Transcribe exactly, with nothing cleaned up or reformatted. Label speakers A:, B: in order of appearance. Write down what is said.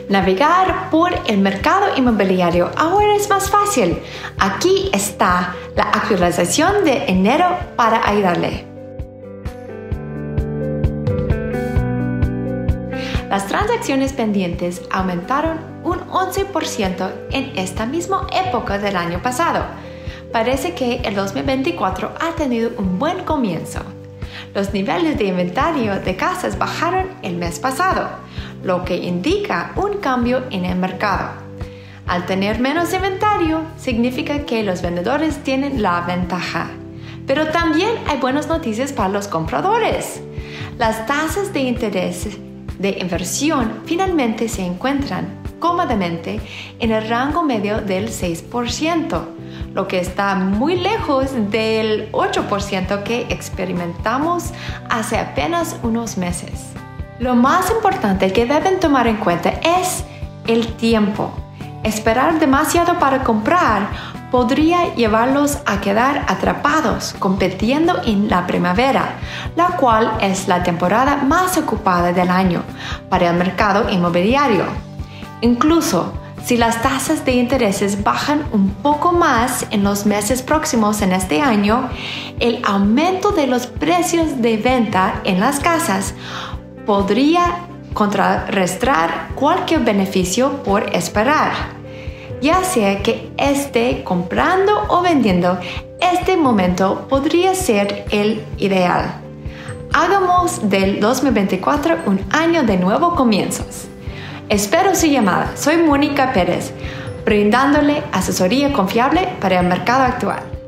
A: Navegar por el mercado inmobiliario ahora es más fácil. Aquí está la actualización de enero para ayudarle. Las transacciones pendientes aumentaron un once por ciento en esta misma época del año pasado. Parece que el dos mil veinticuatro ha tenido un buen comienzo. Los niveles de inventario de casas bajaron el mes pasado, lo que indica un cambio en el mercado. Al tener menos inventario, significa que los vendedores tienen la ventaja. Pero también hay buenas noticias para los compradores. Las tasas de interés de inversión finalmente se encuentran cómodamente en el rango medio del seis por ciento, lo que está muy lejos del ocho por ciento que experimentamos hace apenas unos meses. Lo más importante que deben tomar en cuenta es el tiempo. Esperar demasiado para comprar podría llevarlos a quedar atrapados compitiendo en la primavera, la cual es la temporada más ocupada del año para el mercado inmobiliario. Incluso si las tasas de intereses bajan un poco más en los meses próximos en este año, el aumento de los precios de venta en las casas podría contrarrestar cualquier beneficio por esperar. Ya sea que esté comprando o vendiendo, este momento podría ser el ideal. Hagamos del dos mil veinticuatro un año de nuevos comienzos. Espero su llamada. Soy Mónica Pérez, brindándole asesoría confiable para el mercado actual.